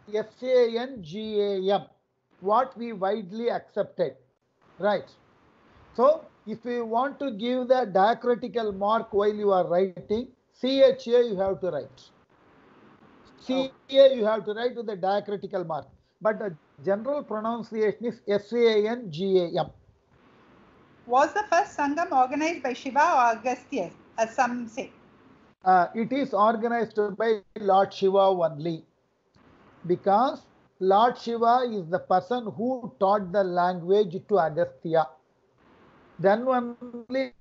SANGAM, what we widely accepted, right? So if you want to give the diacritical mark while you are writing, CHA you have to write. CA you have to write with the diacritical mark. But the general pronunciation is SANGAM. Was the first Sangam organized by Shiva or Agastya, as some say? It is organized by Lord Shiva only, because Lord Shiva is the person who taught the language to Agastya. Then only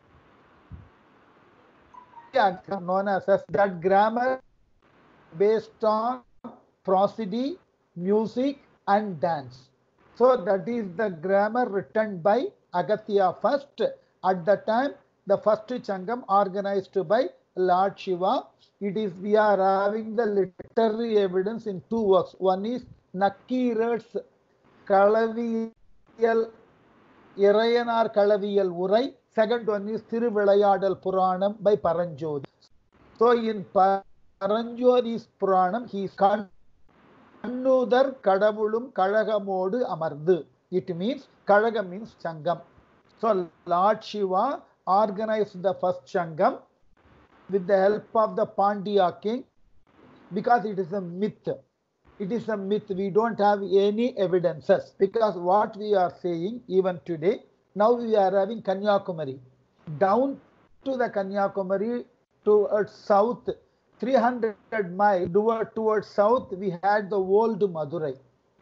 known as that grammar based on prosody, music and dance. So that is the grammar written by Agastya first. At the time, the first Changam organized by Lord Shiva. We are having the literary evidence in two works. One is Nakirar's Kalaviyal Irayanar Kalaviyal Urai. Second one is Thiruvilayadal Puranam by Paranjodi. So in Paranjodi's Puranam, he is Kannudar Kadavulum Kalagamodu Amardu. It means Kalaga means Changam. So Lord Shiva organized the first Changam with the help of the Pandya king, because it is a myth. It is a myth. We don't have any evidences, because what we are saying even today, now we are having Kanyakumari. Down to the Kanyakumari towards south, 300 miles towards south, we had the old Madurai.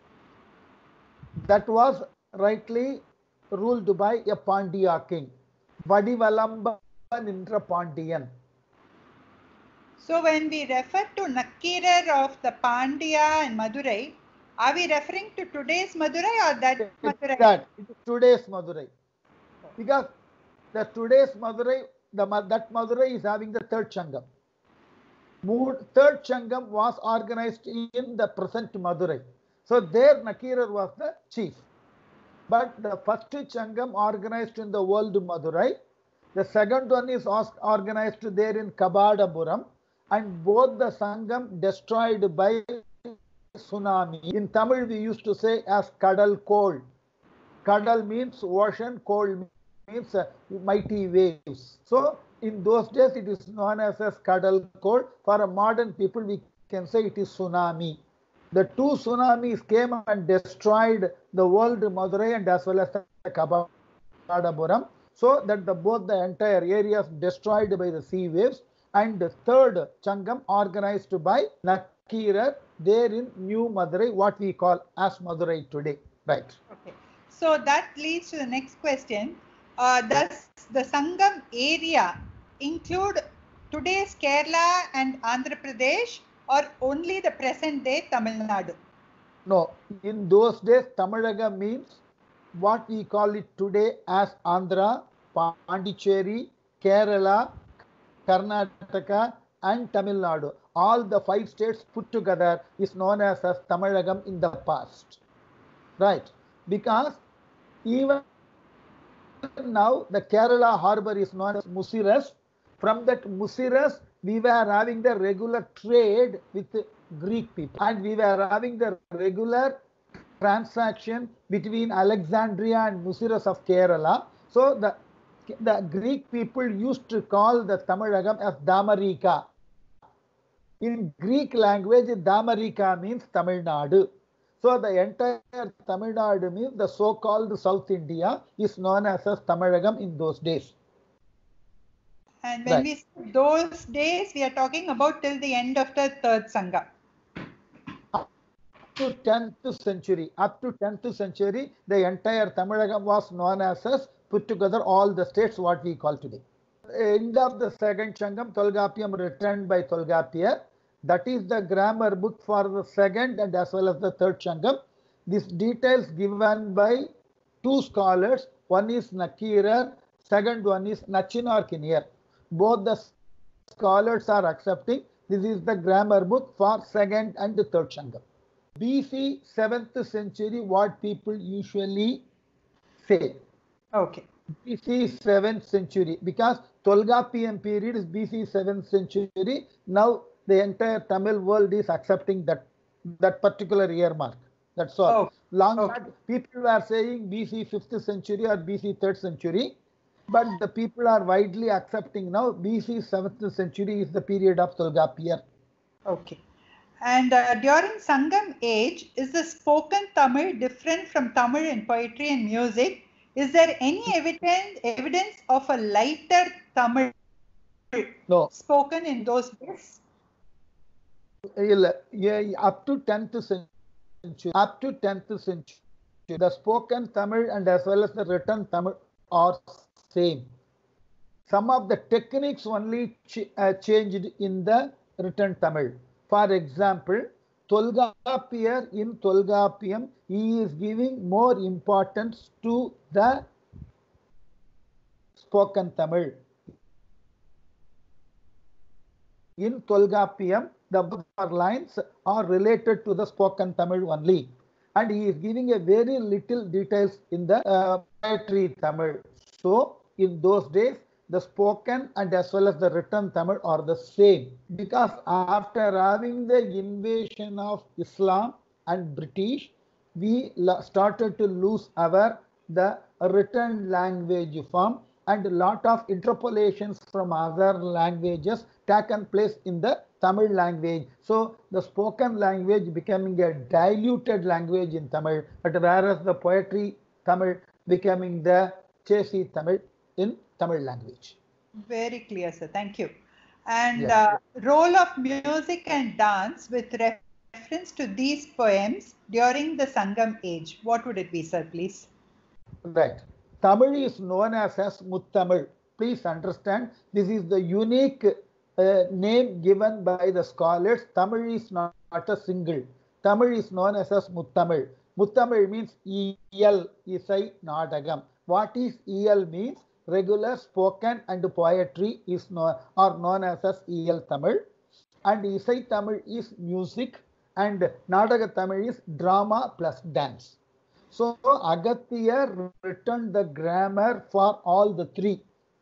That was rightly ruled by a Pandya king, Vadivalamba Nindra Pandian. So when we refer to Nakirar of the Pandya and Madurai, are we referring to today's Madurai or that Madurai? That it is today's Madurai, because the today's Madurai, that Madurai is having the third Changam. Third Changam was organized in the present Madurai. So there Nakirar was the chief. But the first Changam organized in the world Madurai. The second one is organized there in Kabadapuram. And both the Sangam destroyed by tsunami. In Tamil we used to say as Kadal Kol. Kadal means ocean, Kol means mighty waves. So in those days it is known as Kadal Kol. For a modern people we can say it is tsunami. The two tsunamis came and destroyed the world Madurai and as well as the Kabadapuram. So that both the entire areas destroyed by the sea waves. And the third Changam organized by Nakirar there in New Madurai, what we call as Madurai today. Right. Okay. So that leads to the next question. Does the Sangam area include today's Kerala and Andhra Pradesh, or only the present day Tamil Nadu? No, in those days Tamilaga means what we call it today as Andhra, Pondicherry, Kerala, Karnataka and Tamil Nadu. All the 5 states put together is known as Tamilagam in the past. Right. Because even now the Kerala harbour is known as Musiras. From that Musiras, we were having the regular trade with Greek people. And we were having the regular transaction between Alexandria and Musiras of Kerala. So the Greek people used to call the Tamilagam as Damarika. In Greek language, Damarika means Tamil Nadu. So the entire Tamil Nadu means the so-called South India is known as Tamilagam in those days. And when we say those days, we are talking about till the end of the third Sangam. Up to 10th century, the entire Tamilagam was known as put together all the states what we call today. End of the second Changam, Tolgapiyam written by Tolgapiyar. That is the grammar book for the second and as well as the third Changam. These details given by 2 scholars. One is Nakirar, second one is Nachinar Kiniyar. Both the scholars are accepting this is the grammar book for second and the third Changam. BC 7th century, what people usually say. Okay. BC 7th century, because Tolgapiyam period is BC 7th century. Now the entire Tamil world is accepting that that particular year mark. That's all. Oh, Long okay. back, people were saying BC 5th century or BC 3rd century, but the people are widely accepting now BC 7th century is the period of Tolgapiyar. Okay. And during Sangam age, is the spoken Tamil different from Tamil in poetry and music? Is there any evidence of a lighter Tamil No, spoken in those days? up to 10th century, the spoken Tamil and as well as the written Tamil are same. Some of the techniques only changed in the written Tamil. For example, Tolgapiyar in Tolgapiyam, he is giving more importance to the spoken Tamil. In Tolgapiyam, the lines are related to the spoken Tamil only. And he is giving a very little details in the poetry Tamil. So, in those days, the spoken and as well as the written Tamil are the same. Because after having the invasion of Islam and British, we started to lose the written language form, and a lot of interpolations from other languages taken place in the Tamil language. So the spoken language becoming a diluted language in Tamil, but whereas the poetry Tamil becoming the Chesi Tamil in Tamil language. Very clear, sir. Thank you. And Yes. role of music and dance with reference to these poems during the Sangam age. What would it be, sir, please? Right. Tamil is known as Muttamil. Please understand, this is the unique name given by the scholars. Tamil is not a single. Tamil is known as Muttamil. Muttamil means Iyal, Isai, Nadagam. What is Iyal means? Regular spoken and poetry are known as Iyal Tamil. And Isai Tamil is music, and Nadaga Tamil is drama plus dance. So Agathiyar written the grammar for all the three.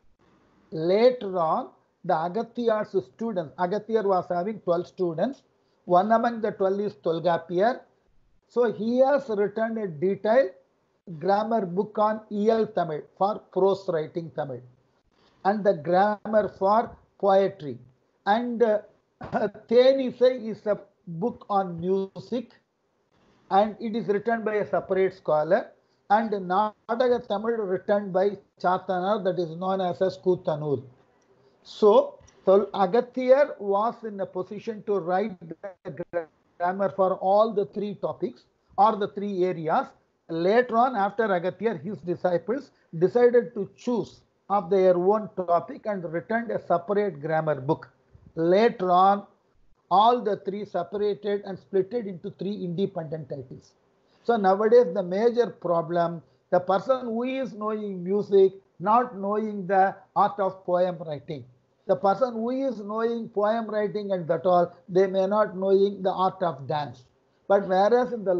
Later on, the Agathiyar's students, Agathiyar was having 12 students. One among the 12 is Tolgapiyar. So he has written a detailed grammar book on Iyal Tamil for prose writing Tamil, and the grammar for poetry. And Thenisai is a book on music, and it is written by a separate scholar. And Nadaga Tamil written by Chatanar, that is known as Kutanur. So Agathiyar was in a position to write the grammar for all the three topics or the three areas. Later on, after Agathiyar, his disciples decided to choose of their own topic and written a separate grammar book. Later on, all the three separated and splitted into three independent titles. So nowadays, the major problem, the person who is knowing music, not knowing the art of poem writing. The person who is knowing poem writing and that all, they may not knowing the art of dance. But whereas in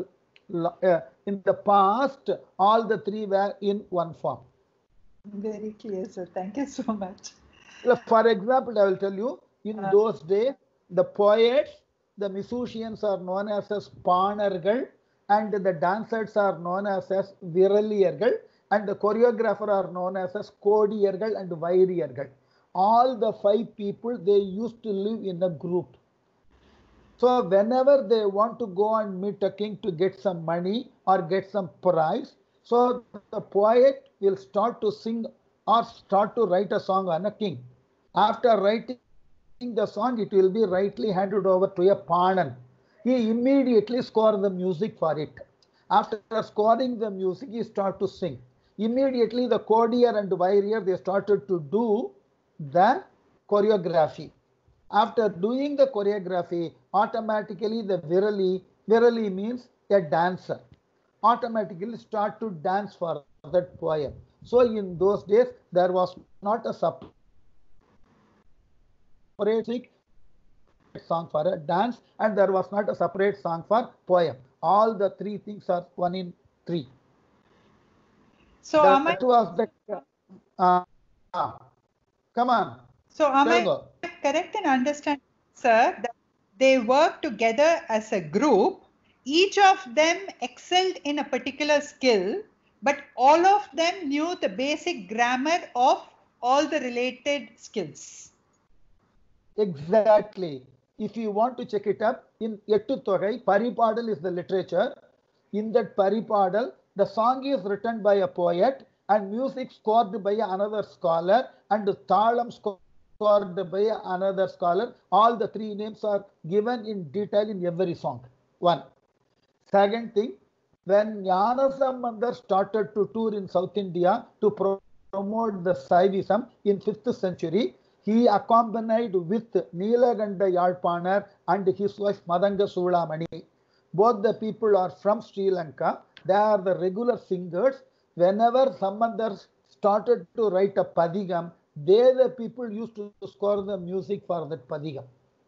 the past, all the three were in one form. Very clear, sir. Thank you so much. For example, I will tell you, in those days, the poets, the musicians are known as Spanargal, and the dancers are known as Viraliyargal, and the choreographer are known as Kodiyargal and Vairiyargal. All the five people, they used to live in a group. So whenever they want to go and meet a king to get some money or get some prize, so the poet will start to sing or start to write a song on a king. After writing the song, it will be rightly handed over to a Panan. He immediately scores the music for it. After scoring the music, he starts to sing. Immediately the Kodiyar and Vairiyar, they started to do the choreography. After doing the choreography, automatically the Virali means a dancer, automatically start to dance for that poem. So in those days, there was not a separate song for a dance, and there was not a separate song for poem. All the three things are one in three. So that was the come on. So am I correct in understanding, sir, that they worked together as a group. Each of them excelled in a particular skill, but all of them knew the basic grammar of all the related skills. Exactly. If you want to check it up, in Ettutogai, Paripadal is the literature. In that Paripadal, the song is written by a poet and music scored by another scholar and Thalam scored by another scholar. All the three names are given in detail in every song. One. Second thing, when Ñanasambandar started to tour in South India to promote the Saivism in 5th century, he accompanied with Neelaganda Yalpanar and his wife Madanga Sulamani. Both the people are from Sri Lanka. They are the regular singers. Whenever Sambandar started to write a padigam, they the people used to score the music for that padigam.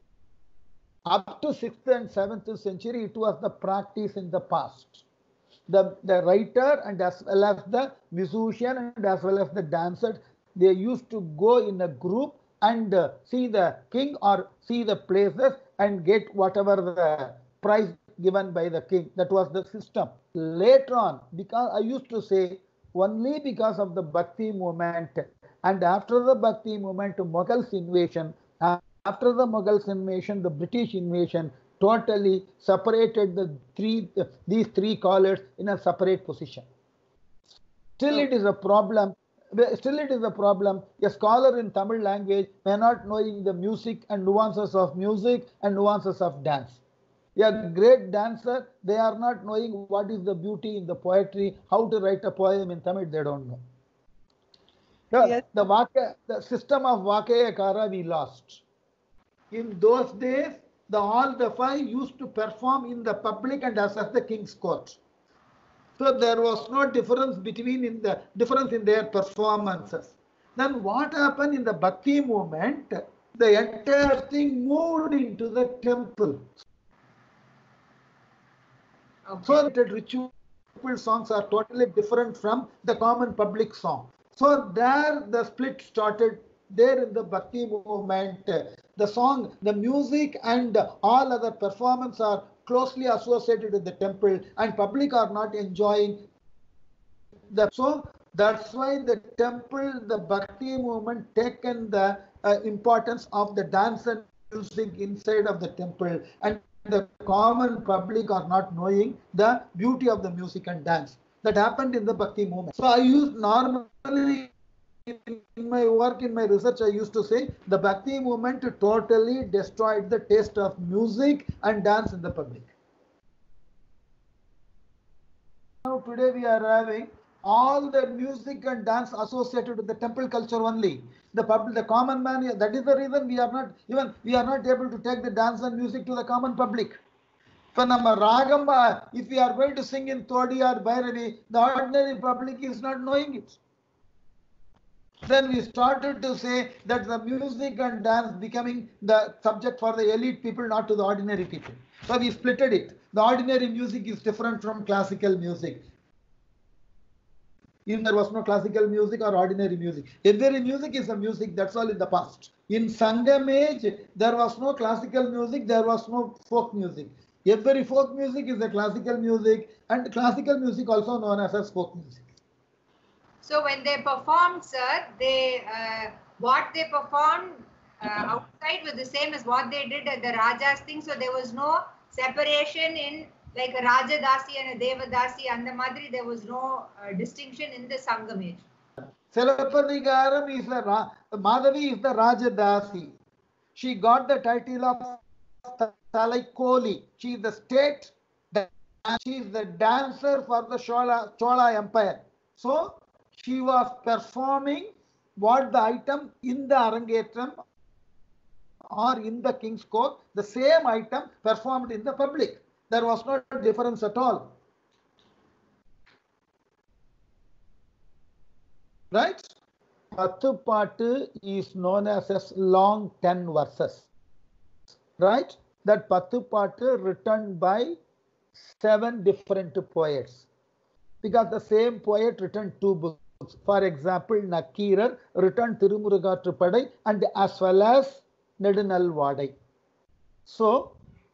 Up to 6th and 7th century, it was the practice in the past. The writer and as well as the musician and as well as the dancer, they used to go in a group and see the king or see the places and get whatever the prize given by the king. That was the system. Later on, because I used to say only because of the Bhakti movement and after the Bhakti movement, Mughals invasion, after the Mughals invasion, the British invasion totally separated these three collars in a separate position. Still it is a problem. Still it is a problem. A scholar in Tamil language may not knowing the music and nuances of music and nuances of dance. A great dancer, they are not knowing what is the beauty in the poetry, how to write a poem in Tamil, they don't know. Yes. The system of Vakayakara we lost. In those days, all the five used to perform in the public and as the king's court. So there was no difference in their performances. Then what happened in the Bhakti movement? The entire thing moved into the temple. Okay. So the ritual songs are totally different from the common public song. So there the split started there in the Bhakti movement. The song, the music and all other performance are closely associated with the temple and public are not enjoying so that's why the temple, the Bhakti movement taken the importance of the dance and music inside of the temple and the common public are not knowing the beauty of the music and dance. That happened in the Bhakti movement. So I use normally in my work, in my research, I used to say the Bhakti movement totally destroyed the taste of music and dance in the public. Now today we are having all the music and dance associated with the temple culture only. The common man, that is the reason we are not able to take the dance and music to the common public. For nama ragam, if we are going to sing in Todi or Bhairavi, the ordinary public is not knowing it. Then we started to say that the music and dance becoming the subject for the elite people, not to the ordinary people. So we splitted it. The ordinary music is different from classical music. Even there was no classical music or ordinary music. Every music is a music, that's all in the past. In Sangam age, there was no classical music, there was no folk music. Every folk music is a classical music and classical music also known as folk music. So when they performed, sir, what they performed outside was the same as what they did at the Raja's thing. So there was no separation in like a Rajadasi and a Devadasi and the Madri. There was no distinction in the Sangam age. Silappadigaram is Madhavi is the Rajadasi. She got the title of Talaikoli. She is the state. She is the dancer for the Chola Empire. So she was performing what the item in the Arangetram or in the king's court, the same item performed in the public. There was no difference at all. Right? Pathupattu is known as long 10 verses. Right? That Pathupattu written by 7 different poets. Because the same poet written 2 books. For example, Nakirar written Tirumurugatrupadai and as well as Nedunal Vadai. So,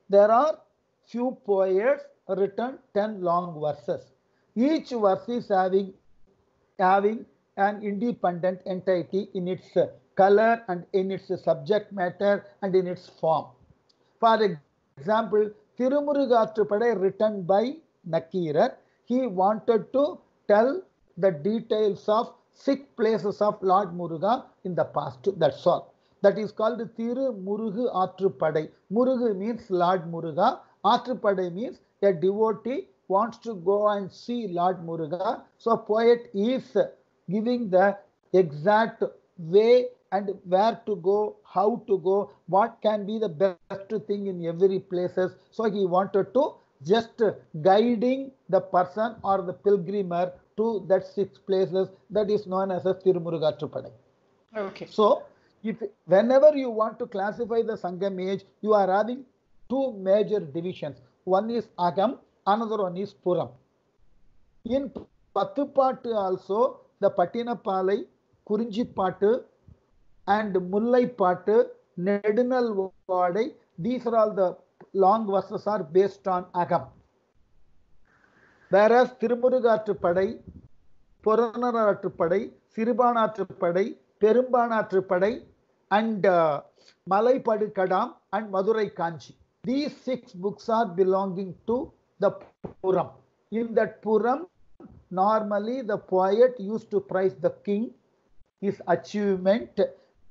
there are few poets written 10 long verses. Each verse is having an independent entity in its color and in its subject matter and in its form. For example, Tirumurugathrupadai written by Nakirar, he wanted to tell the details of 6 places of Lord Muruga in the past. That's all. That is called Tirumurugu Athrupadai. Murugu means Lord Muruga. Athrupadai means a devotee wants to go and see Lord Muruga. So poet is giving the exact way and where to go, how to go, what can be the best thing in every places. So he wanted to just guiding the person or the pilgrimer to that 6 places, that is known as a Tirumurugathrupadai. Okay. So whenever you want to classify the Sangam age, you are having 2 major divisions. One is Agam, another one is Puram. In Pathupattu also, the Patinapalai, Kurinjipattu and Mullai Pattu, Nedinal Vadai, these are all the long verses are based on Agam. Whereas Tirumurugathrupadai, Puranarathrupadai, Siribanathrupadai, Perumbanathrupadai and Malai Padukadam and Madurai Kanchi. These 6 books are belonging to the Puram. In that Puram, normally the poet used to praise the king, his achievement,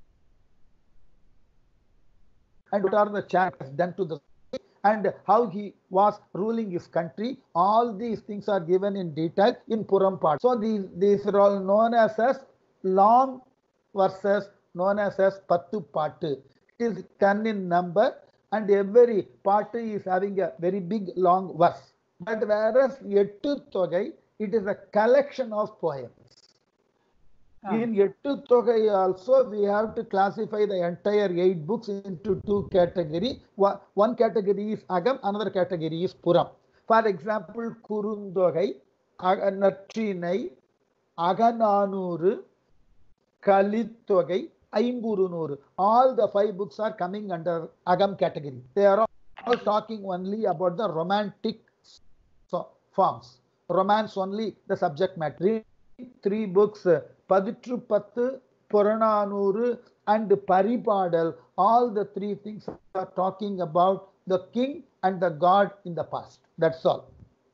and what are the changes done to the king, and how he was ruling his country. All these things are given in detail in Puram part. So these are all known as long verses, known as Pattu Pattu. It is 10 in number and every part is having a very big long verse. But whereas Ettu Thogai, it is a collection of poems. In Ettu Thogai also we have to classify the entire 8 books into 2 categories. One category is Agam, another category is Puram. For example, Kurundogai, Natrinai, Agananuru, Kalittogai, Aimburunuru. All the 5 books are coming under Agam category. They are all talking only about the romantic forms. Romance only the subject matter. 3 books, Paditru Pattu, Purananuru and Paripadal, all the 3 things are talking about the king and the god in the past. That's all.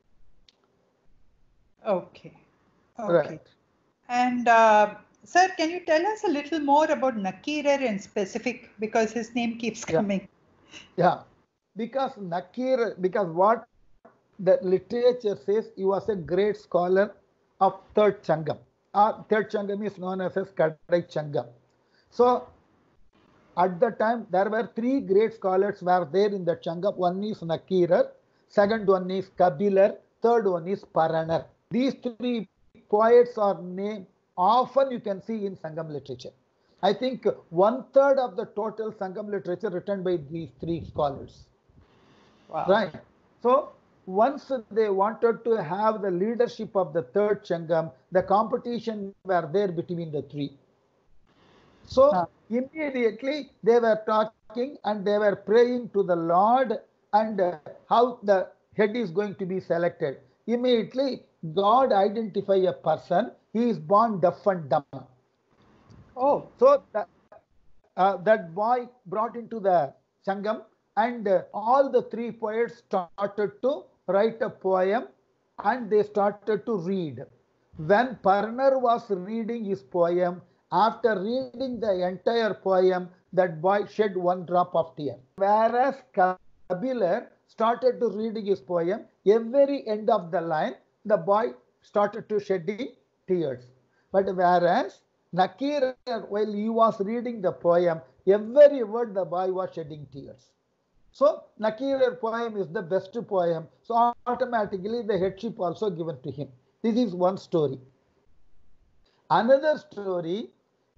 Okay. Right. And sir, can you tell us a little more about Nakirar in specific, because his name keeps coming? Yeah, because what the literature says, he was a great scholar of 3rd Changam. 3rd Changam is known as Kadai Changam. So at the time there were 3 great scholars were there in the Changam. One is Nakirar, second one is Kabilar, third one is Paranar. These 3 poets are named, often you can see in Sangam literature. I think 1/3 of the total Sangam literature written by these 3 scholars. Wow. Right. So once they wanted to have the leadership of the 3rd Changam, the competition were there between the 3. So immediately they were talking and they were praying to the Lord and how the head is going to be selected. Immediately God identify a person. He is born deaf and dumb. Oh. So that boy brought into the Sangam and all the 3 poets started to write a poem and they started to read. When Paranar was reading his poem, after reading the entire poem, that boy shed 1 drop of tear. Whereas Kabilar started to reading his poem, every end of the line, the boy started to shedding tears. But whereas Nakirar, while he was reading the poem, every word the boy was shedding tears. So Nakirar poem is the best poem. So automatically the headship also given to him. This is one story. Another story,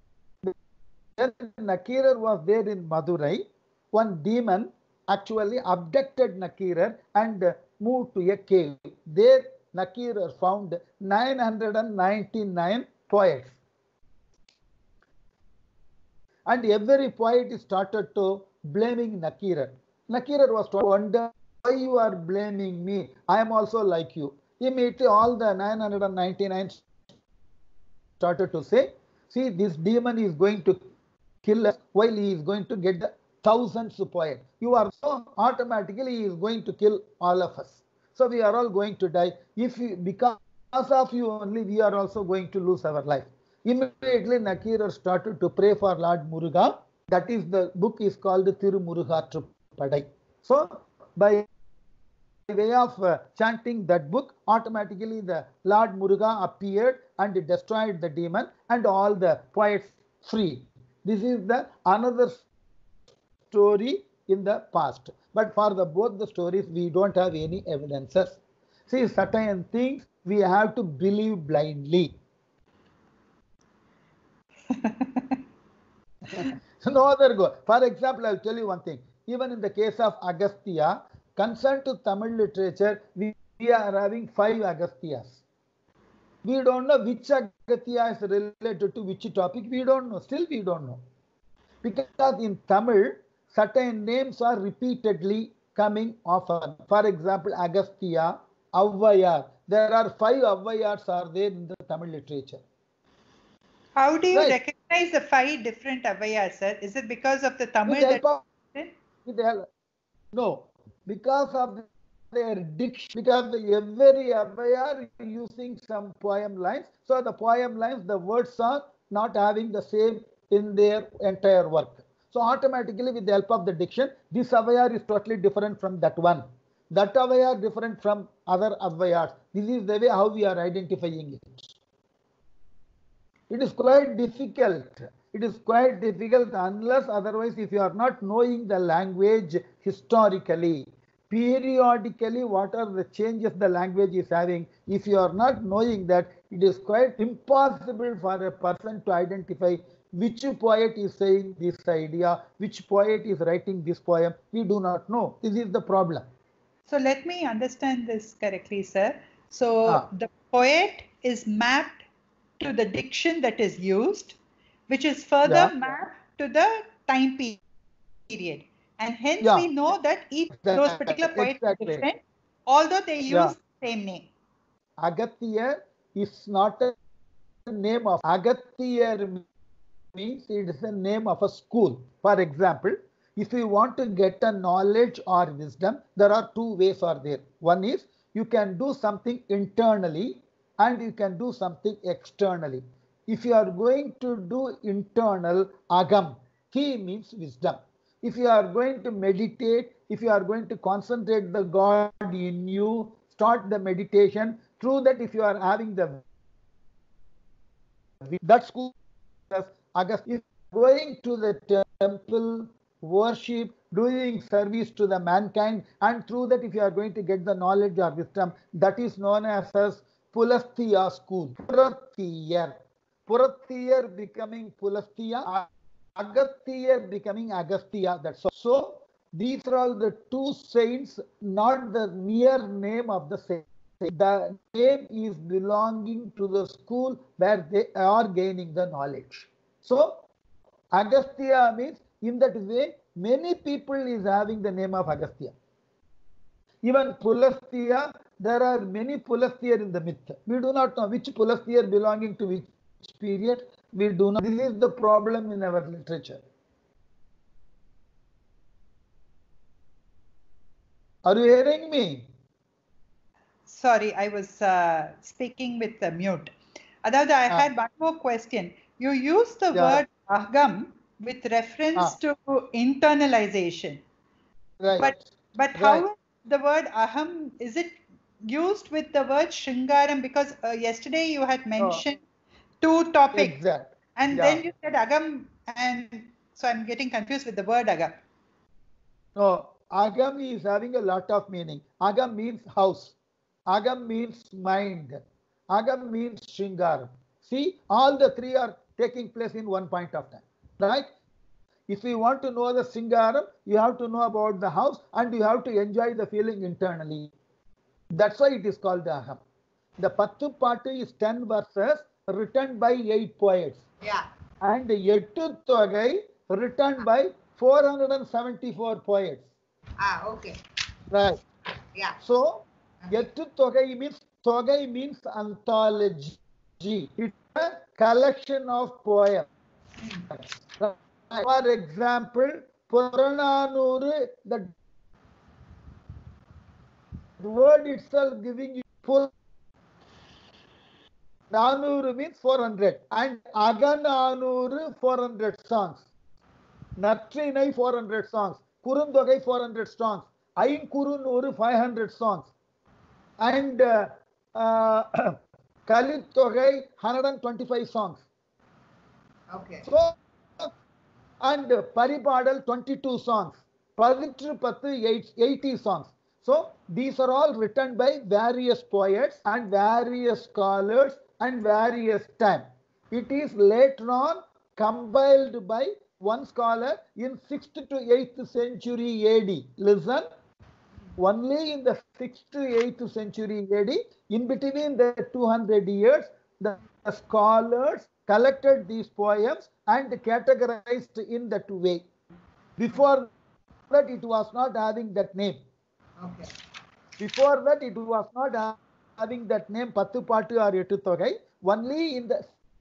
when Nakirar was there in Madurai, one demon actually abducted Nakirar and moved to a cave. There Nakirar found 999 poets. And every poet started to blaming Nakirar. Nakirar was told, wonder why you are blaming me. I am also like you. Immediately all the 999 started to say, see, this demon is going to kill us while he is going to get the thousands poet. You are so automatically he is going to kill all of us. So we are all going to die. If you, because of you only, we are also going to lose our life. Immediately Nakirar started to pray for Lord Muruga. That is, the book is called Tirumurugatrupadai. So by way of chanting that book, automatically the Lord Muruga appeared and destroyed the demon and all the poets free. This is the another story in the past. But for the both the stories, we don't have any evidences. See, certain things we have to believe blindly. No other go. For example, I'll tell you one thing. Even in the case of Agastya, concerned to Tamil literature, we are having 5 Agasthyas. We don't know which Agastya is related to which topic. We don't know. Still, we don't know. Because in Tamil, certain names are repeatedly coming often. For example, Agastya, Avvayar. There are 5 Avvayars are there in the Tamil literature. How do you recognize the 5 different Avvayars, sir? Is it because of the Tamil no, because of their diction, because every Avvayar is using some poem lines. So the poem lines, the words are not having the same in their entire work. So automatically with the help of the diction, this Avvayar is totally different from that one. That Avvayar different from other Avvayars. This is the way how we are identifying it. It is quite difficult. It is quite difficult unless otherwise if you are not knowing the language historically, periodically what are the changes the language is having, if you are not knowing that, it is quite impossible for a person to identify which poet is saying this idea, which poet is writing this poem. We do not know. This is the problem. So let me understand this correctly, sir. So the poet is mapped to the diction that is used, which is further mapped to the time period. And hence we know that each those particular poets are different, although they use the same name. Agastya is not a name of Agastya means it is a name of a school. For example, if you want to get a knowledge or wisdom, there are 2 ways are there. One is you can do something internally and you can do something externally. If you are going to do internal, agam, ki means wisdom. If you are going to meditate, if you are going to concentrate the God in you, start the meditation, through that if you are having the that school Agast, if going to the temple, worship, doing service to the mankind, and through that if you are going to get the knowledge or wisdom, that is known as Pulastya school. Purattiyar becoming Pulastya, Agasthyar becoming Agastya. That's all. So these are all the 2 saints, not the mere name of the saint. The name is belonging to the school where they are gaining the knowledge. So Agastya means in that way many people is having the name of Agastya. Even Pulastya, there are many Pulasthyar in the myth. We do not know which Pulasthyar belonging to which period. We do not. This is the problem in our literature. Are you hearing me? Sorry, I was speaking with the mute. Adavadu, I had one more question. You used the word aham with reference to internalization. Right. But how is the word aham, is it used with the word Shringaram? Because yesterday you had mentioned 2 topics. Exact. And then you said agam, and so I'm getting confused with the word agam. No, agam is having a lot of meaning. Agam means house. Agam means mind. Agam means Shringaram. See, all the 3 are taking place in one point of time. Right? If you want to know the Shringaram, you have to know about the house and you have to enjoy the feeling internally. That's why it is called the Aham. The Pattu Pattu is 10 verses written by 8 poets. Yeah. And Ettu Thogai written by 474 poets. Okay. Right. Yeah. So, Yettu Togai means anthology. It's a collection of poems. For example, Purananuru, the word itself giving you Nanuru means 400 and Agananuru 400 songs. Natrinai 400 songs. Kurundogai 400 songs. Ainkurunuru 500 songs. And Kalittogai 125 songs. Okay. So, and Paripadal 22 songs. Pavitru Pathu 80 songs. So these are all written by various poets and various scholars and various time. It is later on compiled by one scholar in 6th to 8th century AD. Listen, only in the 6th to 8th century AD, in between the 200 years, the scholars collected these poems and categorized in that way. Before that, it was not having that name. Okay. Before that, it was not having that name, Pattu Pattu or Ettu Togai. Only in the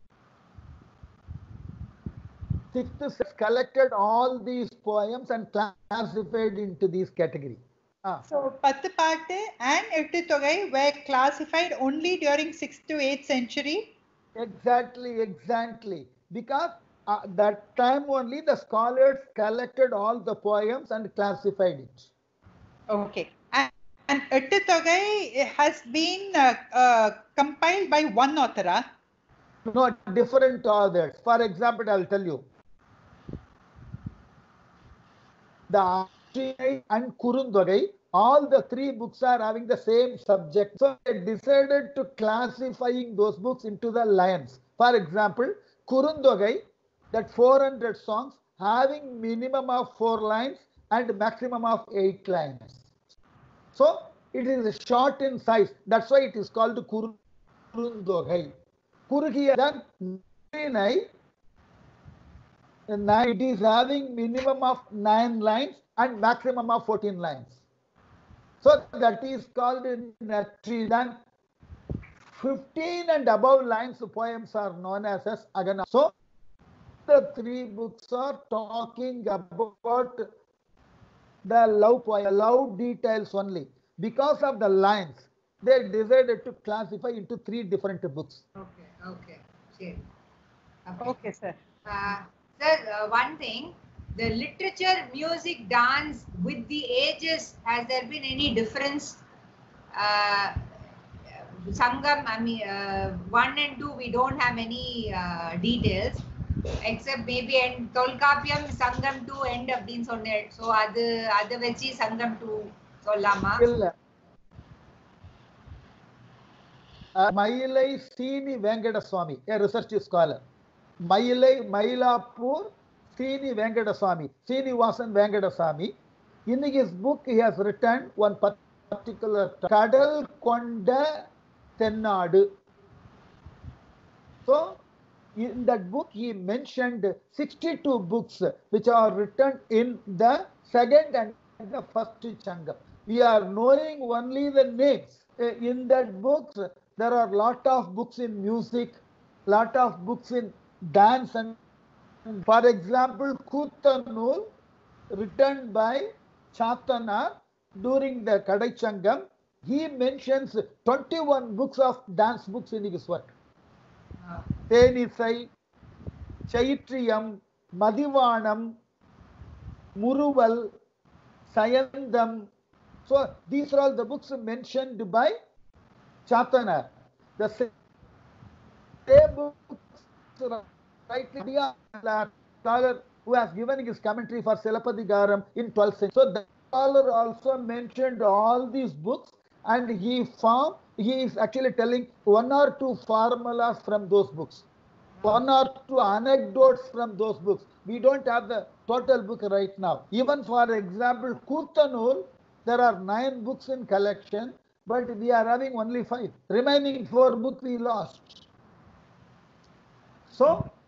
6th collected all these poems and classified into these category. So Pattu Pattu and Ettu Togai were classified only during 6th to 8th century. Exactly. Because that time only the scholars collected all the poems and classified it. Okay. And Ettu Togai has been compiled by one author. No, different authors. For example, I'll tell you. The Ashinai and Kurundogai, all the three books are having the same subject. So they decided to classifying those books into the lines. For example, Kurundogai, that 400 songs having minimum of 4 lines and maximum of 8 lines. So it is short in size. That's why it is called Kurundogai. Kurugiya than Nai. It is having minimum of 9 lines and maximum of 14 lines. So that is called in tree. Then 15 and above lines poems are known as Agana. So the three books are talking about the love poem, love details only. Because of the lines, they decided to classify into 3 different books. Okay. Sure. Okay, sir. Sir, one thing, the literature, music, dance with the ages, has there been any difference? Sangam, I mean, 1 and 2, we don't have any details, except maybe and Tolkappiyam, Sangam 2 end அப்படின்னு சொன்னேன். So அது வச்சு Sangam 2 சொல்லாமா? Mailai Sini Venkadaswamy, a research scholar. Mailapur Sini Venkadaswamy, Srinivasan Venkadaswamy. In his book, he has written one particular Kadal Konda Tennadu. So, in that book, he mentioned 62 books which are written in the second and the first Changam. We are knowing only the names. In that book, there are lot of books in music, lot of books in dance, and for example, Kuttanul, written by Chatana during the Kadai Changam, he mentions 21 books of dance books in his work. Tenisai, Chaitriyam, Madivanam, Muruval, Sayandam. So these are all the books mentioned by Chatana. The same books, rightly, scholar who has given his commentary for Silappatikaram in 12th century. So the scholar also mentioned all these books, and he is actually telling 1 or 2 formulas from those books, 1 or 2 anecdotes from those books. We don't have the total book right now. Even for example, Kurtanul, there are 9 books in collection, but we are having only 5. Remaining 4 books we lost. So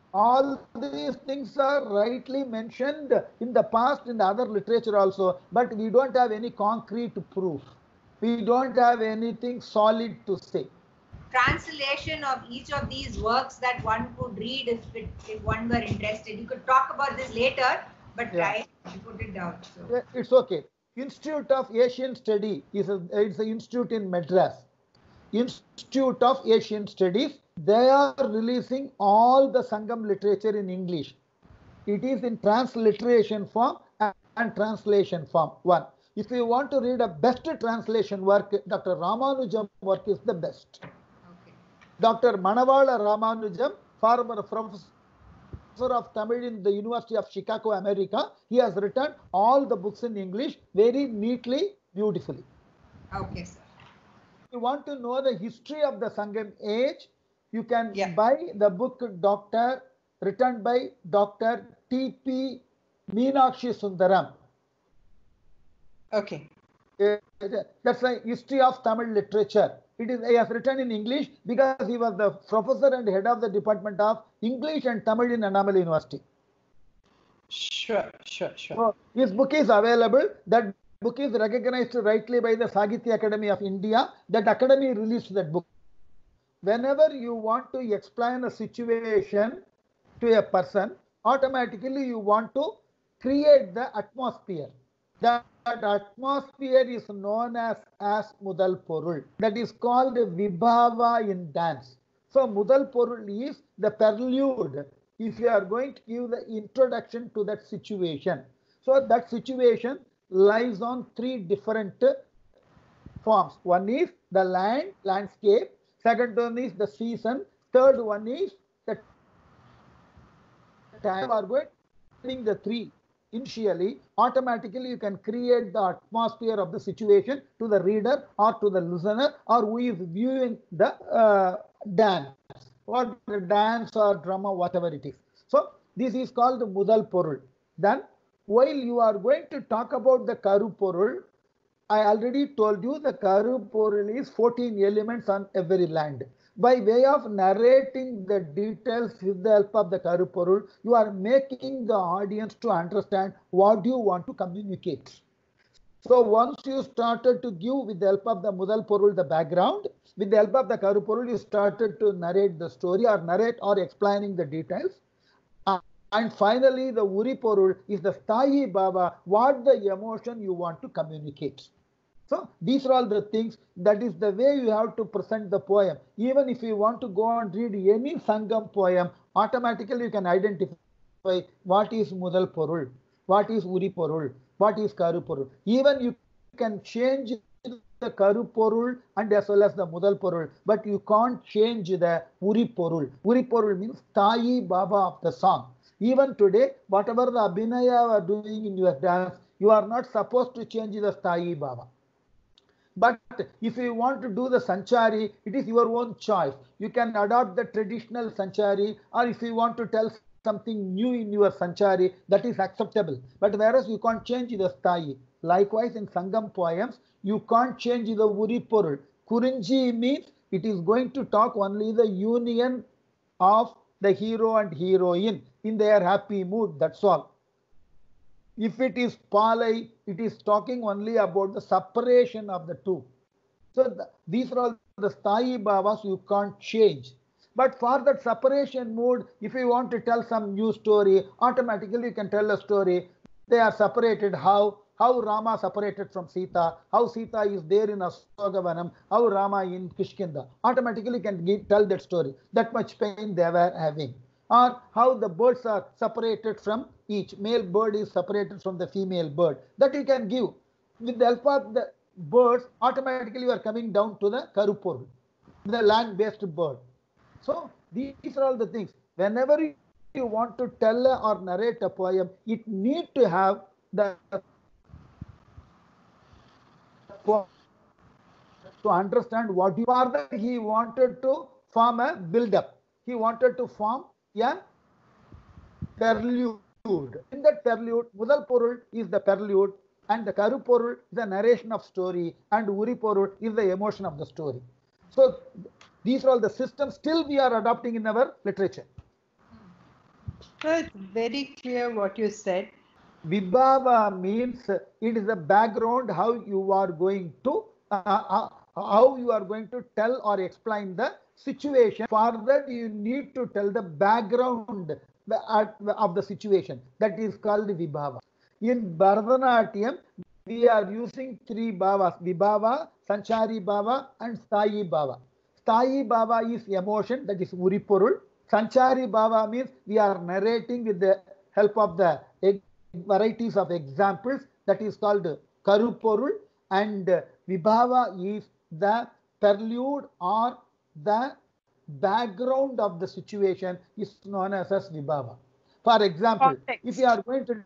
All these things are rightly mentioned in the past in the other literature also, but we don't have any concrete proof. We don't have anything solid to say. Translation of each of these works that one could read if one were interested. You could talk about this later, but Yeah. I put it down. So. Yeah, it's okay. Institute of Asian Study it's an institute in Madras. Institute of Asian Studies. They are releasing all the Sangam literature in English. It is in transliteration form and translation form. One. If you want to read a best translation work, Dr. Ramanujam work is the best. Okay. Dr. Manavala Ramanujam, former professor of Tamil in the University of Chicago, America, he has written all the books in English very neatly, beautifully. Okay, sir. If you want to know the history of the Sangam age, you can buy the book written by Dr. T.P. Meenakshi Sundaram. Okay. That's a history of Tamil literature. He has written in English because he was the professor and head of the Department of English and Tamil in Annamalai University. Sure. So his book is available. That book is recognized rightly by the Sahitya Academy of India. That academy released that book. Whenever you want to explain a situation to a person, automatically you want to create the atmosphere. That atmosphere is known as Mudal Porul. That is called Vibhava in dance. So Mudal Porul is the prelude. If you are going to give the introduction to that situation. So that situation lies on three different forms. One is the landscape. Second one is the season. Third one is the time. You are going to the three. Initially, automatically you can create the atmosphere of the situation to the reader or to the listener or who is viewing the dance or the dance or drama, whatever it is. So this is called the Mudal Porul. Then while you are going to talk about the Karu Porul, I already told you the Karu Porul is 14 elements on every land. By way of narrating the details with the help of the Karu Porul, you are making the audience to understand what you want to communicate. So once you started to give with the help of the Mudal Porul the background, with the help of the Karu Porul you started to narrate the story or narrate or explaining the details. And finally the Uri Porul is the Sthayi Bhava, what the emotion you want to communicate. So these are all the things, that is the way you have to present the poem. Even if you want to go and read any Sangam poem, automatically you can identify what is Mudal Porul, what is Uri Porul, what is Karu Porul. Even you can change the Karu Porul and as well as the Mudal Porul, but you can't change the Uri Porul. Uri Porul means Sthayi Bhava of the song. Even today, whatever the Abhinaya you are doing in your dance, you are not supposed to change the Sthayi Bhava. But if you want to do the Sanchari, it is your own choice. You can adopt the traditional Sanchari, or if you want to tell something new in your Sanchari, that is acceptable. But whereas you can't change the Sthayi. Likewise, in Sangam poems, you can't change the Uri Porul. Kurinji means it is going to talk only the union of the hero and heroine in their happy mood, that's all. If it is Palai, it is talking only about the separation of the two. So these are all the Sthayi Bhavas you can't change. But for that separation mood, if you want to tell some new story, automatically you can tell a story. They are separated, how Rama separated from Sita, how Sita is there in Asogavanam, how Rama in Kishkinda. Automatically you can tell that story. That much pain they were having. Or how the birds are separated from each. Male bird is separated from the female bird. That you can give. With the help of the birds, automatically you are coming down to the Karupur, the land-based bird. So these are all the things. Whenever you want to tell or narrate a poem, it need to have the to understand what you are. That he wanted to form a build-up. He wanted to form a prelude. In that prelude, Mudal Porul is the prelude, and the Karu Porul is the narration of story, and Uri Porul is the emotion of the story. So these are all the systems still we are adopting in our literature. So it's very clear what you said. Vibhava means it is the background how you are going to how you are going to tell or explain the situation. For that you need to tell the background of the situation. That is called Vibhava. In Bharatanatyam, we are using three bhavas: Vibhava, Sanchari bhava, and Sthayi bhava. Sthayi bhava is emotion, that is Uripurul. Sanchari bhava means we are narrating with the help of the varieties of examples, that is called Karuporul, and Vibhava is the prelude or the background of the situation is known as Vibhava. For example, Context. if you are going to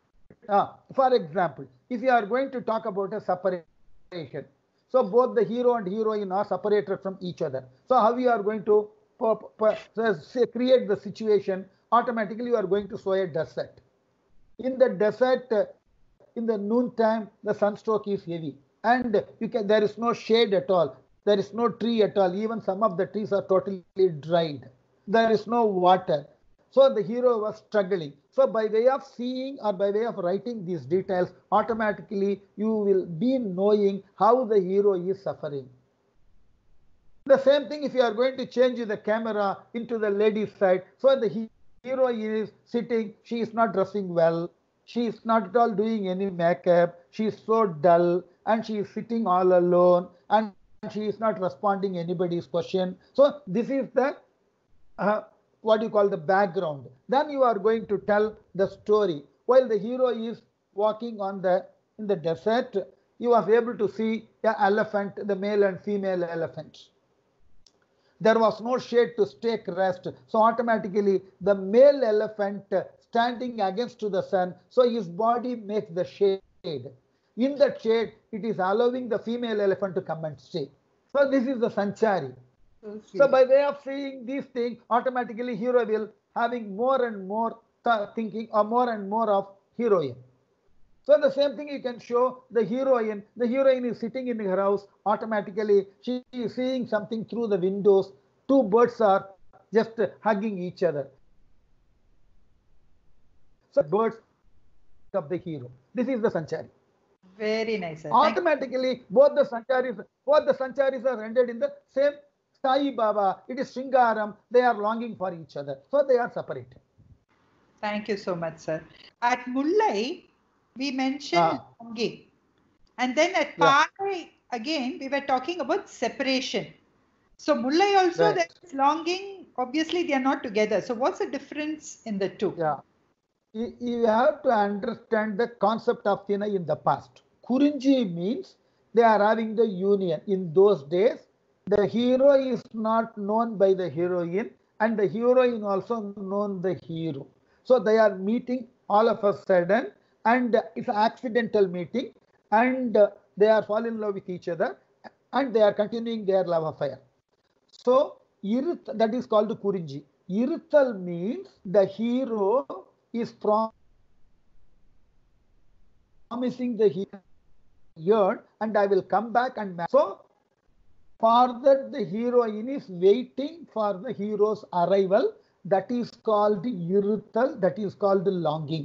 talk about a separation, so both the hero and heroine are separated from each other. So how you are going to create the situation? Automatically you are going to show a desert. In the desert, in the noontime, the sunstroke is heavy, and there is no shade at all. There is no tree at all. Even some of the trees are totally dried. There is no water. So the hero was struggling. So by way of seeing or by way of writing these details, automatically you will be knowing how the hero is suffering. The same thing if you are going to change the camera into the lady's side. So the hero is sitting, she is not dressing well, she is not at all doing any makeup, she is so dull, and she is sitting all alone, and she is not responding anybody's question. So this is the what you call the background. Then you are going to tell the story. While the hero is walking in the desert, he was able to see the elephant, the male and female elephants. There was no shade to take rest, so automatically the male elephant standing against to the sun, so his body makes the shade. In that shade, it is allowing the female elephant to come and stay. So this is the Sanchari. So by way of seeing these things, automatically hero will having more and more thinking or more and more of heroine. So the same thing you can show the heroine. The heroine is sitting in her house. Automatically she is seeing something through the windows. Two birds are just hugging each other. So birds of the hero. This is the Sanchari. Very nice, sir. Automatically both the Sancharis are rendered in the same Sai Baba. It is Sringaram. They are longing for each other. So they are separated. Thank you so much, sir. At Mullai, we mentioned longing. And then at Pai, again, we were talking about separation. So Mullai also, there is longing. Obviously, they are not together. So what's the difference in the two? Yeah. You have to understand the concept of Thinai in the past. Kurinji means they are having the union. In those days, the hero is not known by the heroine, and the heroine also known the hero. So they are meeting all of a sudden, and it's an accidental meeting, and they are falling in love with each other, and they are continuing their love affair. So that is called Kurinji. Iruthal means the hero is promising the hero, and I will come back and marry. So for that the heroine is waiting for the hero's arrival. That is called Iruthal, that is called longing.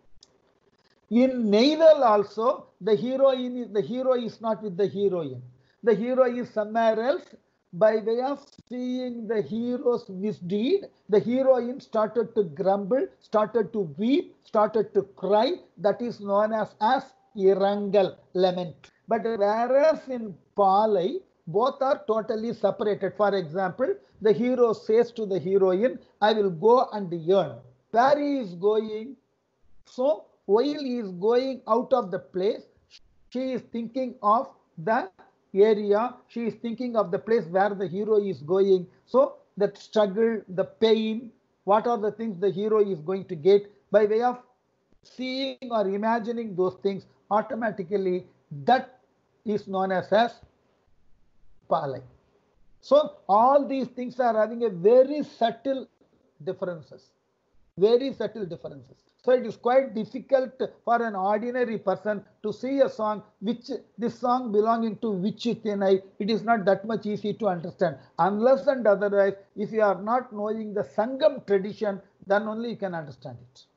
In Neithal also, the hero is not with the heroine. The hero is somewhere else. By way of seeing the hero's misdeed, the heroine started to grumble, started to weep, started to cry. That is known as Irangal, lament. But whereas in Palai, both are totally separated. For example, the hero says to the heroine, I will go and yearn. Where he is going? So while he is going out of the place, she is thinking of the area, she is thinking of the place where the hero is going. So that struggle, the pain, what are the things the hero is going to get, by way of seeing or imagining those things, automatically that is known as Palai. So all these things are having a very subtle differences. Very subtle differences. So it is quite difficult for an ordinary person to see a song which this song belonging to which Thinai. It is not that much easy to understand. Unless and otherwise, if you are not knowing the Sangam tradition, then only you can understand it.